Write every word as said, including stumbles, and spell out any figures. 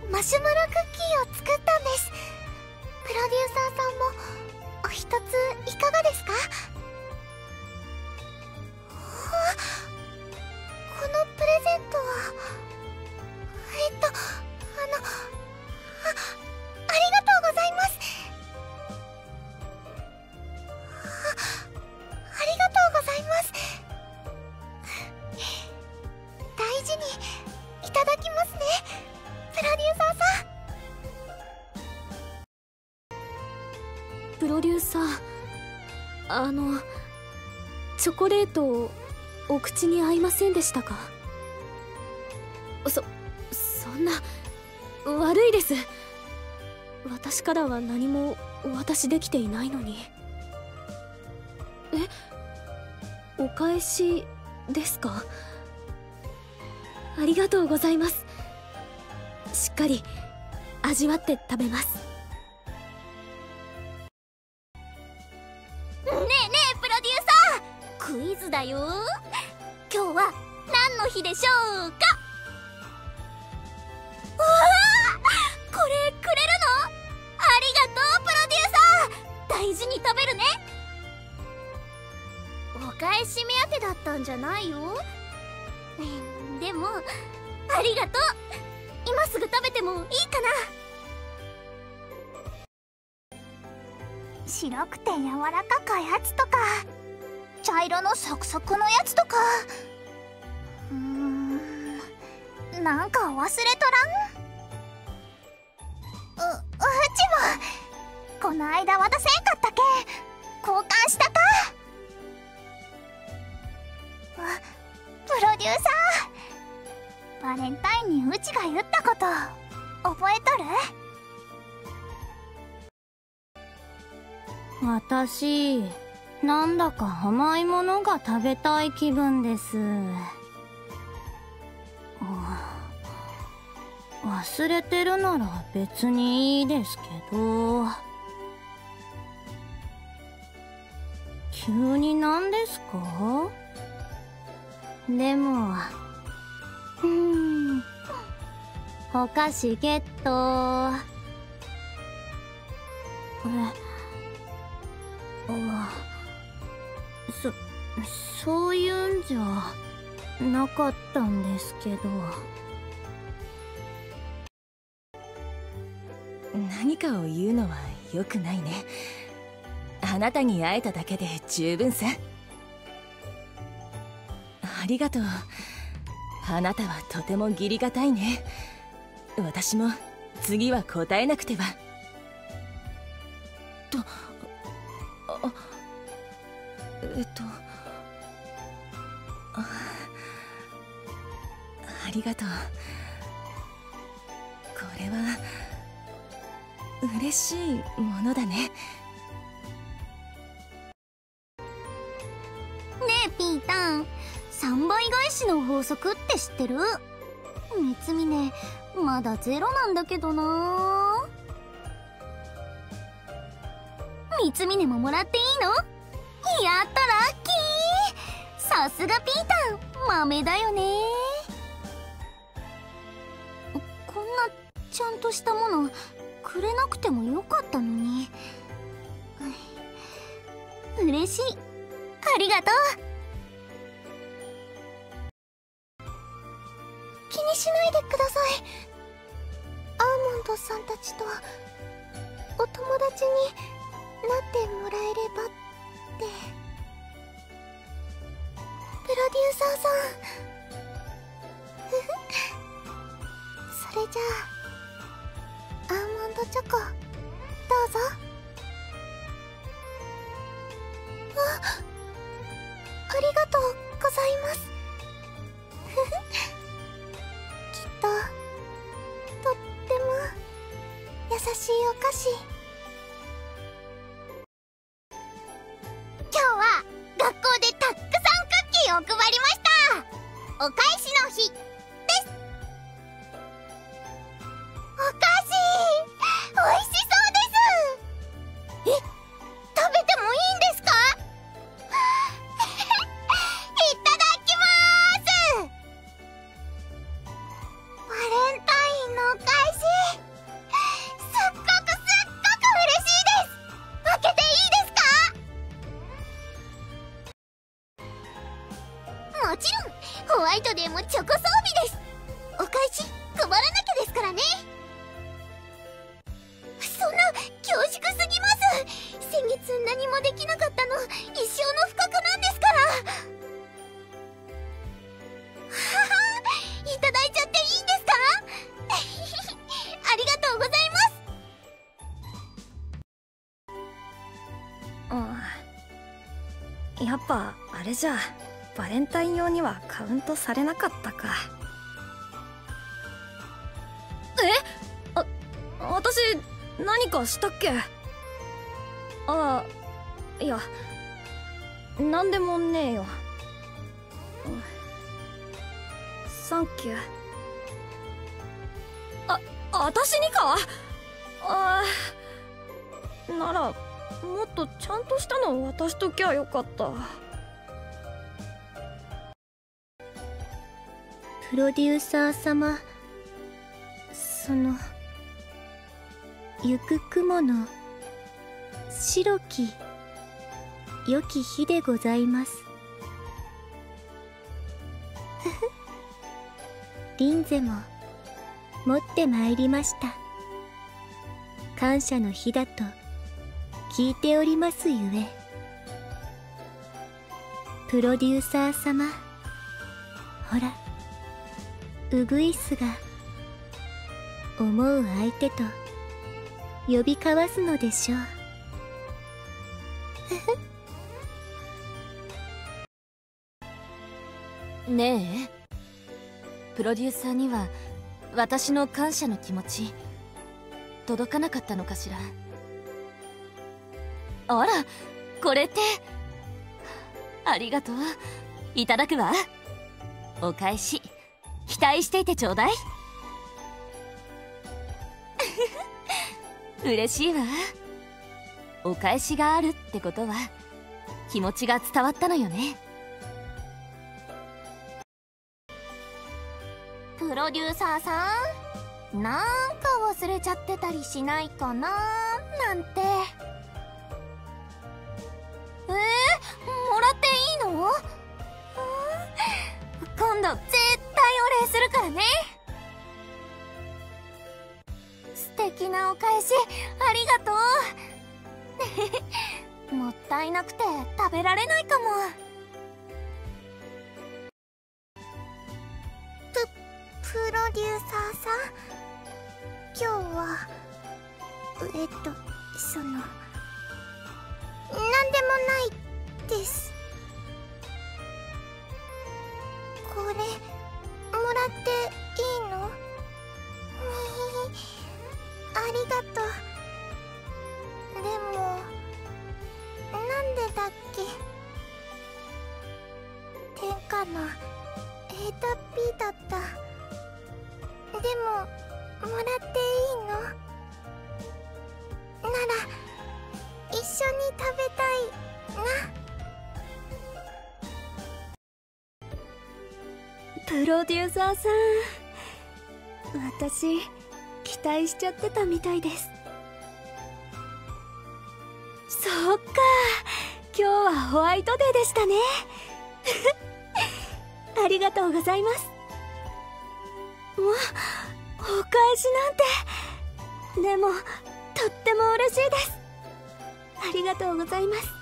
マシュマロクッキーを作ったんです。プロデューサーさんもお一ついかがですか？このプレゼントはえっとあのあありがとうございます。あありがとうございます。大事にいただきますね、プロデューサーさん。 プロデューサー、あのチョコレートをお口に合いませんでしたか？そそんな、悪いです。私からは何もお渡しできていないのに。え、お返しですか？ありがとうございます。しっかり味わって食べます。 ねえねえプロデューサー、クイズだよ。今日は何の日でしょうか？うわあ、これくれるの？ありがとうプロデューサー、大事に食べるね。お返し目当てだったんじゃないよ。でもありがとう。今すぐ食べてもいいかな？白くて柔らかかやつとか、茶色のサクサクのやつとか、うーん、なんか忘れとらん？う、うちもこの間渡せんかったけ交換したか？あ、プロデューサー、バレンタインにうちが言ったこと覚えとる？ 私、なんだか甘いものが食べたい気分です。忘れてるなら別にいいですけど、急になんですか？でも、うーん、お菓子ゲット。えあ、そ、そういうんじゃなかったんですけど。 何かを言うのは良くないね。あなたに会えただけで十分さ。ありがとう。あなたはとても義理がたいね。私も次は答えなくては。と、あ、えっとあ、ありがとう。これは嬉しいものだね。 ねえピータン、さんばい返しの法則って知ってる？三つ峰まだゼロなんだけどな。三つ峰ももらっていいの？やったラッキー。さすがピータン、豆だよね。こんなちゃんとしたものくれなくてもよかったのに。嬉しい、ありがとう。気にしないでください。アーモンドさんたちとお友達になってもらえればって。プロデューサーさんそれじゃあアーモンドチョコどうぞ。あ、ありがとうございますきっととっても優しいお菓子。今日は学校でたくさんクッキーを配りました。お返しの日です。お菓子おいしそうです。え、食べてもいいんですか？いただきまーす。バレンタインのお返しやっぱあれじゃバレンタイン用にはカウントされなかったか。えあ私何かしたっけ？ああいやなんでもねえよ。サンキュー。あ私にか？ああならもっとちゃんとしたのを渡しときゃよかった。 プロデューサー様、その行く雲の白き良き日でございます。ふふリンゼも持ってまいりました。感謝の日だと聞いておりますゆえ。プロデューサー様、ほらウグイスが思う相手と呼び交わすのでしょう。 ねえ、プロデューサーには私の感謝の気持ち届かなかったのかしら。あら、これってありがとう。いただくわ。お返し期待していてちょうだい。嬉しいわ。お返しがあるってことは気持ちが伝わったのよね。 プロデューサーさん、なんか忘れちゃってたりしないかななんて。えー、もらっていいの？今度絶対お礼するからね。素敵なお返しありがとう。もったいなくて食べられないかも。ププロデューサーさん、今日はえっとそのなんでもないです。これもらっていいの？ありがとう。でもなんでだっけ？天下のエータ P だった。でももらっていいの？なら一緒に食べたいな。 プロデューサーさん、私期待しちゃってたみたいです。そっか、今日はホワイトデーでしたね。ありがとうございます。もうお返しなんて、でもとっても嬉しいです。ありがとうございます。